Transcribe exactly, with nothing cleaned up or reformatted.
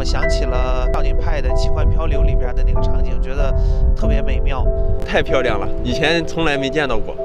我想起了少年派的《奇幻漂流》里边的那个场景，觉得特别美妙， 太漂亮了，以前从来没见到过。